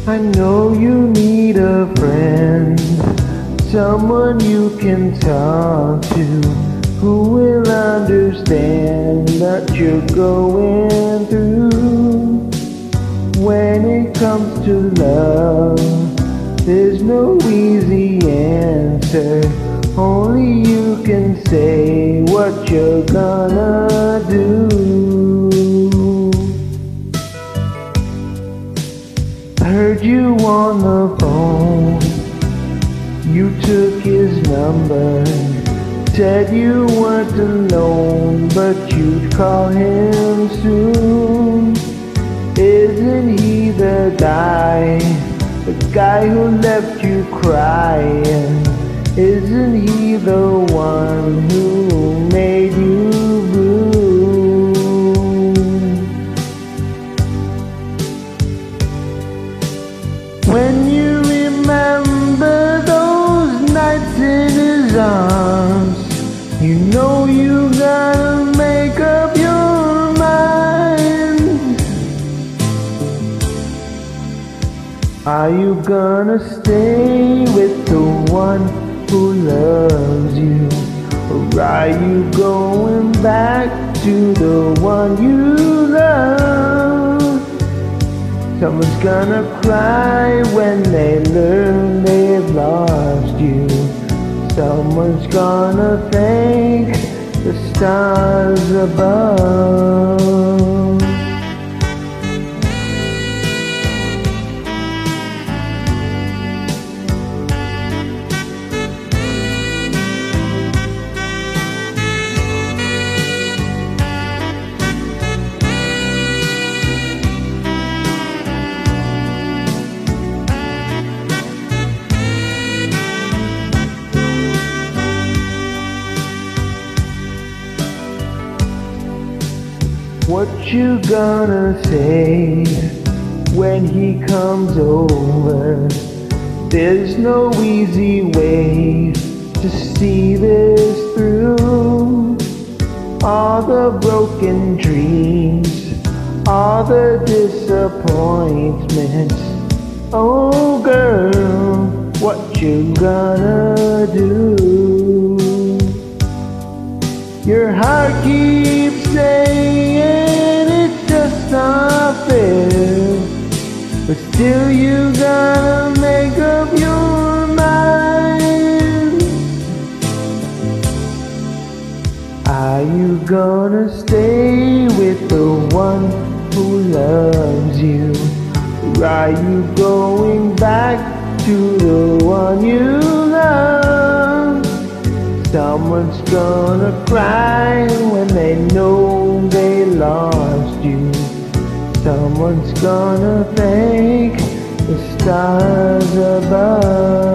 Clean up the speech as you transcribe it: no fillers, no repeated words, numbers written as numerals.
I know you need a friend, someone you can talk to, who will understand that you're going through. When it comes to love, there's no easy answer. Only you can say what you're gonna do. I heard you on the phone, you took his number, said you weren't alone, but you'd call him soon. Isn't he the guy who left you crying? Isn't he the one who made you blue? When you remember those nights in his arms, you know you gotta make up your mind. Are you gonna stay with the one who loves you, or are you going back to the one you love? Someone's gonna cry when they learn they've lost you. Someone's gonna thank the stars above. What you gonna say when he comes over? There's no easy way to see this through. All the broken dreams, all the disappointments. Oh girl, what you gonna do? Your heart keeps saying it's just not fair, but still you gotta make up your mind. Are you gonna stay with the one who loves you, or are you going back to the one you love? Someone's gonna cry when they know they lost you. Someone's gonna thank the stars above.